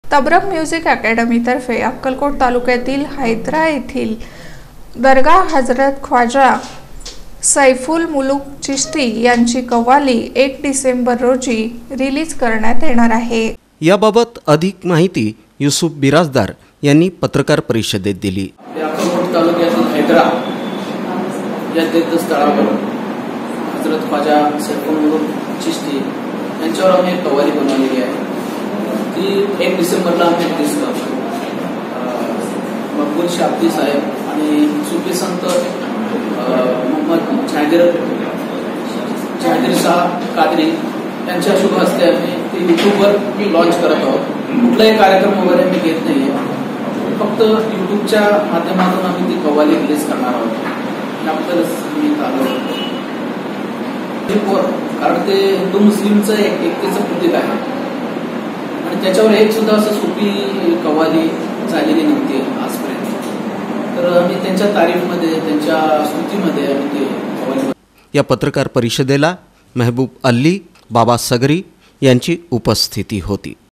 तबरक music अकॅडमीतर्फे Akkalkot तालुक्यातील Hydra येथील दरगाह हजरत ख्वाजा सैफुल मुलूक चिश्ती यांची कव्वाली 1 डिसेंबर रोजी रिलीज करण्यात येणार आहे। याबाबत अधिक माहिती युसुफ बिराजदार यांनी पत्रकार परिषदेत दिली। अक्कलकोट तालुक्यातील हैदरा या तीर्थस्थळावर हजरत ख्वाजा सैफुल मुलूक चिश्ती यांच्यावर आम्ही एक कव्वाली बनवलेली आहे। ती 1 डिसेंबरला आम्ही रिलीज करतो। मकबूल शाब्दी साहेब आणि सुफी संत मोहम्मद जहांगीर शाह कादरी यांच्या शुभ हस्ते आम्ही ती यूट्यूबवर लॉन्च करत आहोत। कुठलाही कार्यक्रम वगैरे आम्ही घेत नाहीये, फक्त यूट्यूबच्या माध्यमातून आम्ही ती कव्वाली रिलीज करणार आहोत। त्याबद्दलच मी आलो कारण ते हिंदू मुस्लिमचं एकतेचं प्रतीक आहे आणि त्याच्यावर एक सुद्धा असं सोपी कव्वाली झालेली नव्हती आजपर्यंत। तर आम्ही त्यांच्या तारीफमध्ये, त्यांच्या स्तुतीमध्ये आम्ही ते कव्वाली। या पत्रकार परिषदेला महबूब अल्ली, बाबा सगरी यांची उपस्थिती होती।